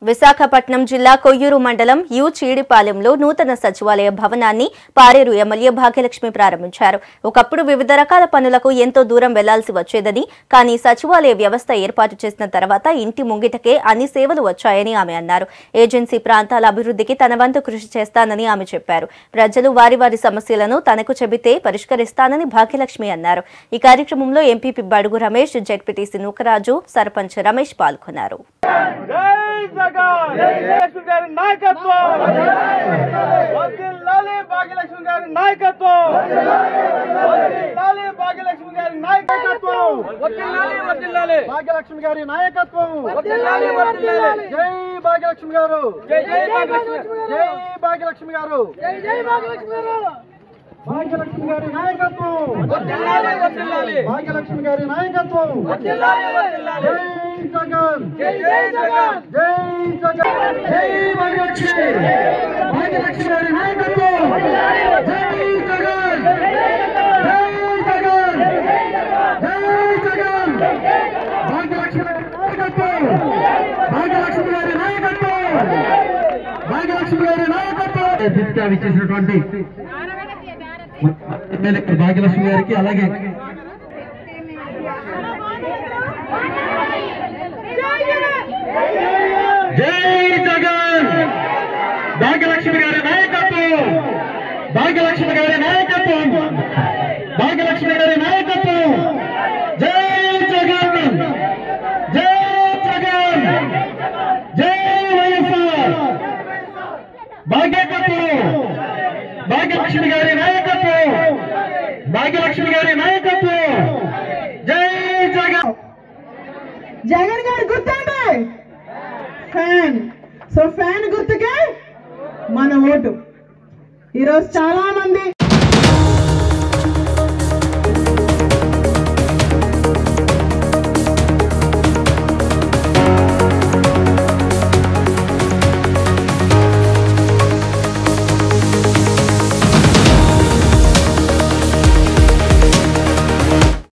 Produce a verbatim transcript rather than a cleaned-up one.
విశాఖపట్నం జిల్లా కొయ్యూరు మండలం యు చీడిపాలెంలో నూతన సచివాలయ భవనాన్ని పారేరు ఎమ్మెల్యే భాగ్యలక్ష్మి ప్రారంభించారు. ఒకప్పుడు వివిధ రకాల పనులకు ఎంతో దూరం వెళ్లాల్సి వచ్చేదని, కానీ సచివాలయ వ్యవస్థ ఏర్పాటు చేసిన తర్వాత ఇంటి ముంగిటకే అన్ని సేవలు వచ్చాయని ఆమె అన్నారు. ఏజెన్సీ ప్రాంతాల అభివృద్ధికి తన వంతు కృషి చేస్తానని ఆమె చెప్పారు. ప్రజలు వారి వారి సమస్యలను తనకు చెబితే పరిష్కరిస్తానని భాగ్యలక్ష్మి అన్నారు. ఈ కార్యక్రమంలో ఎంపీపీ బడుగు రమేష్, జెడ్పీటీసీ నూకరాజు, సర్పంచ్ రమేష్ పాల్గొన్నారు. భాగ్యలక్ష్మి గారి నాయకత్వం వర్ధిల్లాలి, భాగ్యలక్ష్మి గారి నాయకత్వం వర్ధిల్లాలి, భాగ్యలక్ష్మి గారి నాయకత్వం వర్ధిల్లాలి, వర్ధిల్లాలి, భాగ్యలక్ష్మి గారి నాయకత్వం వర్ధిల్లాలి, వర్ధిల్లాలి. జై భాగ్యలక్ష్మి గారు, జై జై భాగ్యలక్ష్మి గారు, జై భాగ్యలక్ష్మి గారు, జై జై భాగ్యలక్ష్మి గారు. భాగ్యలక్ష్మి గారి నాయకత్వం వర్ధిల్లాలి, వర్ధిల్లాలి, భాగ్యలక్ష్మి గారి నాయకత్వం వర్ధిల్లాలి, వర్ధిల్లాలి. జై జగన్, జై జై జగన్, జై జగన్, జై భాగ్యలక్ష్మి, భాగ్యలక్ష్మి గారి నాయకత్వం జై జగన్, జై జగన్, జై జగన్, భాగ్యలక్ష్మి గారి నాయకత్వం, భాగ్యలక్ష్మి గారి నాయకత్వం, భాగ్యలక్ష్మి గారి నాయకత్వం. దిత్కా విచ్చేసినటువంటి ఎమ్మెల్యే భాగ్యలక్ష్మి గారికి, అలాగే జై జగన్, భాగ్యలక్ష్మి గారి నాయకత్వం, భాగ్యలక్ష్మి గారి నాయకత్వం, భాగ్యలక్ష్మి గారి నాయకత్వం. జై జగన్, జై జగన్, జై వైఎస్ఆర్, భాగ్యకత్వం, భాగ్యలక్ష్మి గారి నాయకత్వం, భాగ్యలక్ష్మి గారి నాయకత్వం. జై జగన్. జగన్ గారి గుర్తండి ఫ్యాన్. సో ఫ్యాన్ గుర్తుకే మన ఓటు. ఈరోజు చాలా మంది